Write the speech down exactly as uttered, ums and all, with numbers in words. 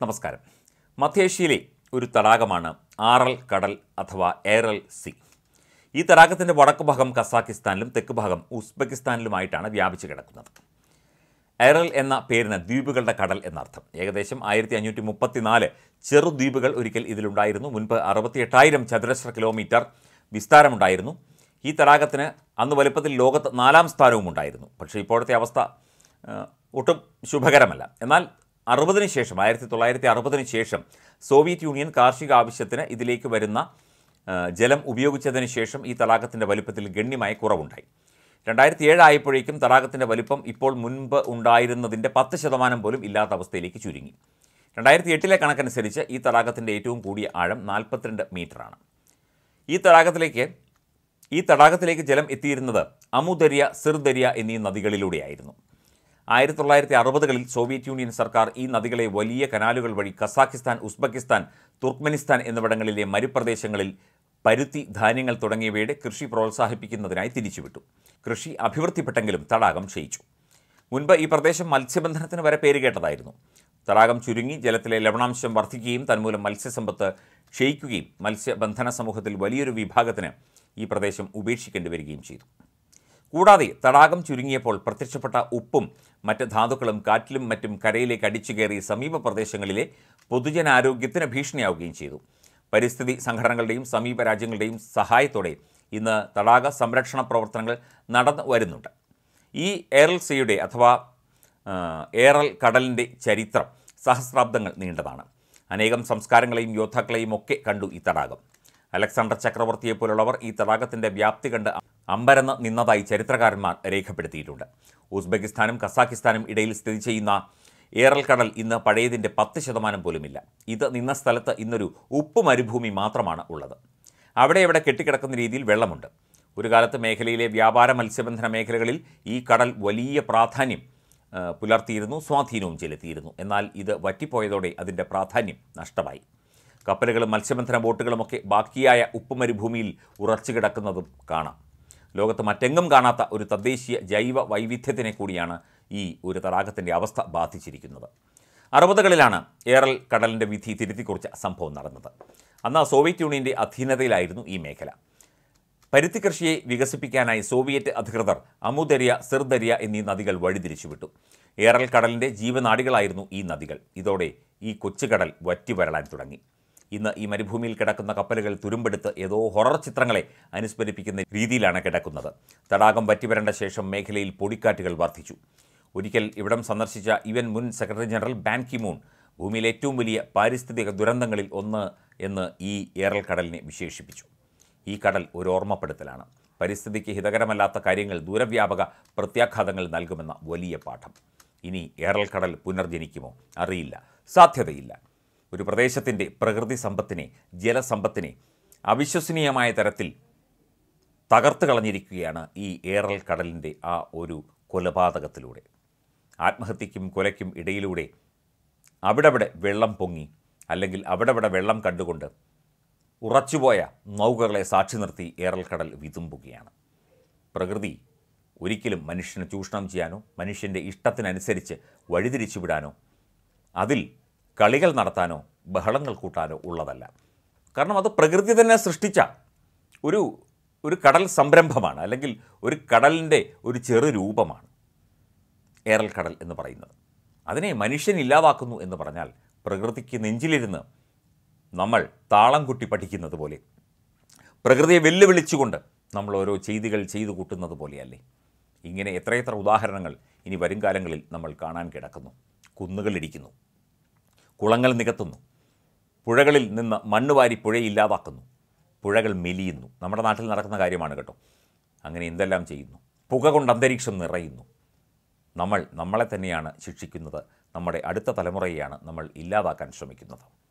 നമസ്കാരം. മധ്യേഷ്യയിലെ ഒരു തടാകമാണ് ആറൽ കടൽ അഥവാ ഏറൽ സി. ഈ തടാകത്തിൻ്റെ വടക്ക് ഭാഗം കസാക്കിസ്ഥാനിലും തെക്ക് ഭാഗം ഉസ്ബെക്കിസ്ഥാനിലുമായിട്ടാണ് വ്യാപിച്ചു കിടക്കുന്നത്. ഏറൽ എന്ന പേരിന് ദ്വീപുകളുടെ കടൽ എന്നർത്ഥം. ഏകദേശം ആയിരത്തി അഞ്ഞൂറ്റി മുപ്പത്തിനാല് ചെറുദ്വീപുകൾ ഒരിക്കൽ ഇതിലുണ്ടായിരുന്നു. മുൻപ് അറുപത്തി എട്ടായിരം ചതുരശ്ര കിലോമീറ്റർ വിസ്താരമുണ്ടായിരുന്നു. ഈ തടാകത്തിന് അന്ന് വലുപ്പത്തിൽ ലോകത്ത് നാലാം സ്ഥാനവും ഉണ്ടായിരുന്നു. പക്ഷേ ഇപ്പോഴത്തെ അവസ്ഥ ഒട്ടും ശുഭകരമല്ല. എന്നാൽ അറുപതിന് ശേഷം ആയിരത്തി തൊള്ളായിരത്തി അറുപതിന് ശേഷം സോവിയറ്റ് യൂണിയൻ കാർഷിക ആവശ്യത്തിന് ഇതിലേക്ക് വരുന്ന ജലം ഉപയോഗിച്ചതിന് ശേഷം ഈ തടാകത്തിൻ്റെ വലിപ്പത്തിൽ ഗണ്യമായ കുറവുണ്ടായി. രണ്ടായിരത്തി ഏഴ് ആയപ്പോഴേക്കും തടാകത്തിൻ്റെ വലിപ്പം ഇപ്പോൾ മുൻപ് ഉണ്ടായിരുന്നതിൻ്റെ പത്ത് ശതമാനം പോലും ഇല്ലാത്ത അവസ്ഥയിലേക്ക് ചുരുങ്ങി. രണ്ടായിരത്തി എട്ടിലെ കണക്കനുസരിച്ച് ഈ തടാകത്തിൻ്റെ ഏറ്റവും കൂടിയ ആഴം നാൽപ്പത്തിരണ്ട് മീറ്ററാണ്. ഈ തടാകത്തിലേക്ക് ഈ തടാകത്തിലേക്ക് ജലം എത്തിയിരുന്നത് അമുദര്യ, സിർദര്യ എന്നീ നദികളിലൂടെയായിരുന്നു. ആയിരത്തി തൊള്ളായിരത്തി അറുപതുകളിൽ സോവിയറ്റ് യൂണിയൻ സർക്കാർ ഈ നദികളെ വലിയ കനാലുകൾ വഴി കസാക്കിസ്ഥാൻ, ഉസ്ബെക്കിസ്ഥാൻ, തുർക്ക്മെനിസ്ഥാൻ എന്നിവിടങ്ങളിലെ മരുപ്രദേശങ്ങളിൽ പരുത്തി, ധാന്യങ്ങൾ തുടങ്ങിയവയുടെ കൃഷി പ്രോത്സാഹിപ്പിക്കുന്നതിനായി തിരിച്ചുവിട്ടു. കൃഷി അഭിവൃദ്ധിപ്പെട്ടെങ്കിലും തടാകം ക്ഷയിച്ചു. മുൻപ് ഈ പ്രദേശം മത്സ്യബന്ധനത്തിന് വരെ പേരുകേട്ടതായിരുന്നു. തടാകം ചുരുങ്ങി ജലത്തിലെ ലവണാംശം വർദ്ധിക്കുകയും തന്മൂലം മത്സ്യസമ്പത്ത് ക്ഷയിക്കുകയും മത്സ്യബന്ധന സമൂഹത്തിൽ വലിയൊരു വിഭാഗത്തിന് ഈ പ്രദേശം ഉപേക്ഷിക്കേണ്ടി വരികയും ചെയ്തു. കൂടാതെ തടാകം ചുരുങ്ങിയപ്പോൾ പ്രത്യക്ഷപ്പെട്ട ഉപ്പും മറ്റ് ധാതുക്കളും കാറ്റിലും മറ്റും കരയിലേക്ക് അടിച്ചു കയറി സമീപ പ്രദേശങ്ങളിലെ പൊതുജനാരോഗ്യത്തിന് ഭീഷണിയാവുകയും ചെയ്തു. പരിസ്ഥിതി സംഘടനകളുടെയും സമീപ രാജ്യങ്ങളുടെയും സഹായത്തോടെ ഇന്ന് തടാക സംരക്ഷണ പ്രവർത്തനങ്ങൾ നടന്നു വരുന്നുണ്ട്. ഈ ഏറൽ സിയുടെ അഥവാ ഏറൽ കടലിൻ്റെ ചരിത്രം സഹസ്രാബ്ദങ്ങൾ നീണ്ടതാണ്. അനേകം സംസ്കാരങ്ങളെയും യോദ്ധാക്കളെയും ഒക്കെ കണ്ടു ഈ തടാകം. അലക്സാണ്ടർ ചക്രവർത്തിയെപ്പോലുള്ളവർ ഈ തടാകത്തിൻ്റെ വ്യാപ്തി കണ്ട് അമ്പരന്ന് നിന്നതായി ചരിത്രകാരന്മാർ രേഖപ്പെടുത്തിയിട്ടുണ്ട്. ഉസ്ബെക്കിസ്ഥാനും കസാക്കിസ്ഥാനും ഇടയിൽ സ്ഥിതി ചെയ്യുന്ന ഏറൽ കടൽ ഇന്ന് പഴയതിൻ്റെ പത്ത് ശതമാനം പോലുമില്ല. ഇത് നിന്ന സ്ഥലത്ത് ഇന്നൊരു ഉപ്പ് മരുഭൂമി മാത്രമാണ് ഉള്ളത്. അവിടെ ഇവിടെ കെട്ടിക്കിടക്കുന്ന രീതിയിൽ വെള്ളമുണ്ട്. ഒരു കാലത്ത് മേഖലയിലെ വ്യാപാര മത്സ്യബന്ധന മേഖലകളിൽ ഈ കടൽ വലിയ പ്രാധാന്യം പുലർത്തിയിരുന്നു, സ്വാധീനവും ചെലുത്തിയിരുന്നു. എന്നാൽ ഇത് വറ്റിപ്പോയതോടെ അതിൻ്റെ പ്രാധാന്യം നഷ്ടമായി. കപ്പലുകളും മത്സ്യബന്ധന ബോട്ടുകളുമൊക്കെ ബാക്കിയായ ഉപ്പ് മരുഭൂമിയിൽ ഉറച്ചു കിടക്കുന്നതും കാണാം. ലോകത്ത് മറ്റെങ്ങും കാണാത്ത ഒരു തദ്ദേശീയ ജൈവ വൈവിധ്യത്തിനെ കൂടിയാണ് ഈ ഒരു തടാകത്തിൻ്റെ അവസ്ഥ ബാധിച്ചിരിക്കുന്നത്. അറുപതുകളിലാണ് ഏറൽ കടലിൻ്റെ വിധി തിരുത്തിക്കുറിച്ച സംഭവം നടന്നത്. അന്ന് സോവിയറ്റ് യൂണിയൻ്റെ അധീനതയിലായിരുന്നു ഈ മേഖല. പരുത്തി കൃഷിയെ വികസിപ്പിക്കാനായി സോവിയറ്റ് അധികൃതർ അമുദര്യ, സിർദര്യ എന്നീ നദികൾ വഴിതിരിച്ചുവിട്ടു. ഏറൽ കടലിൻ്റെ ജീവനാഡികളായിരുന്നു ഈ നദികൾ. ഇതോടെ ഈ കൊച്ചുകടൽ വറ്റി വരളാൻ തുടങ്ങി. ഇന്ന് ഈ മരുഭൂമിയിൽ കിടക്കുന്ന കപ്പലുകൾ തുരുമ്പെടുത്ത് ഏതോ ഹൊറർ ചിത്രങ്ങളെ അനുസ്മരിപ്പിക്കുന്ന രീതിയിലാണ് കിടക്കുന്നത്. തടാകം വറ്റിവരേണ്ട ശേഷം മേഖലയിൽ പൊടിക്കാറ്റുകൾ വർദ്ധിച്ചു. ഒരിക്കൽ ഇവിടം സന്ദർശിച്ച യു എൻ മുൻ secretary general Ban Ki Moon ഭൂമിയിലെ ഏറ്റവും വലിയ പാരിസ്ഥിതിക ദുരന്തങ്ങളിൽ ഒന്ന് എന്ന് ഈ ഏറൽ കടലിനെ വിശേഷിപ്പിച്ചു. ഈ കടൽ ഒരു ഓർമ്മപ്പെടുത്തലാണ്. പരിസ്ഥിതിക്ക് ഹിതകരമല്ലാത്ത കാര്യങ്ങൾ ദൂരവ്യാപക പ്രത്യാഘാതങ്ങൾ നൽകുമെന്ന വലിയ പാഠം. ഇനി ഏറൽ കടൽ പുനർജനിക്കുമോ? അറിയില്ല, സാധ്യതയില്ല. ഒരു പ്രദേശത്തിൻ്റെ പ്രകൃതി സമ്പത്തിനെ, ജലസമ്പത്തിനെ അവിശ്വസനീയമായ തരത്തിൽ തകർത്ത് കളഞ്ഞിരിക്കുകയാണ് ഈ ഏറൽ കടലിൻ്റെ ആ ഒരു കൊലപാതകത്തിലൂടെ. ആത്മഹത്യയ്ക്കും കൊലയ്ക്കും ഇടയിലൂടെ അവിടെവിടെ വെള്ളം പൊങ്ങി, അല്ലെങ്കിൽ അവിടെവിടെ വെള്ളം കണ്ടുകൊണ്ട് ഉറച്ചുപോയ നൗകകളെ സാക്ഷി നിർത്തി ഏറൽ കടൽ വിതുമ്പുകയാണ്. പ്രകൃതി ഒരിക്കലും മനുഷ്യനെ ചൂഷണം ചെയ്യാനോ മനുഷ്യൻ്റെ ഇഷ്ടത്തിനനുസരിച്ച് വഴിതിരിച്ചുവിടാനോ അതിൽ കളികൾ നടത്താനോ ബഹളങ്ങൾ കൂട്ടാനോ ഉള്ളതല്ല. കാരണം അത് പ്രകൃതി തന്നെ സൃഷ്ടിച്ച ഒരു ഒരു കടൽ സംരംഭമാണ്, അല്ലെങ്കിൽ ഒരു കടലിൻ്റെ ഒരു ചെറു രൂപമാണ് ഏറൽ കടൽ എന്ന് പറയുന്നത്. അതിനെ മനുഷ്യൻ ഇല്ലാതാക്കുന്നു എന്ന് പറഞ്ഞാൽ പ്രകൃതിക്ക് നെഞ്ചിലിരുന്ന് നമ്മൾ താളം കുട്ടി പഠിക്കുന്നത് പോലെ, പ്രകൃതിയെ വെല്ലുവിളിച്ചുകൊണ്ട് നമ്മൾ ഓരോ ചെയ്തികൾ ചെയ്തു കൂട്ടുന്നത് പോലെയല്ലേ. ഇങ്ങനെ എത്രയെത്ര ഉദാഹരണങ്ങൾ ഇനി വരും കാലങ്ങളിൽ നമ്മൾ കാണാൻ കിടക്കുന്നു. കുന്നുകളിടിക്കുന്നു, കുളങ്ങൾ നികത്തുന്നു, പുഴകളിൽ നിന്ന് മണ്ണ് വാരി പുഴയില്ലാതാക്കുന്നു, പുഴകൾ മെലിയുന്നു. നമ്മുടെ നാട്ടിൽ നടക്കുന്ന കാര്യമാണ് കേട്ടോ. അങ്ങനെ എന്തെല്ലാം ചെയ്യുന്നു. പുക കൊണ്ട് അന്തരീക്ഷം നിറയുന്നു. നമ്മൾ നമ്മളെ തന്നെയാണ് ശിക്ഷിക്കുന്നത്. നമ്മുടെ അടുത്ത തലമുറയെയാണ് നമ്മൾ ഇല്ലാതാക്കാൻ ശ്രമിക്കുന്നത്.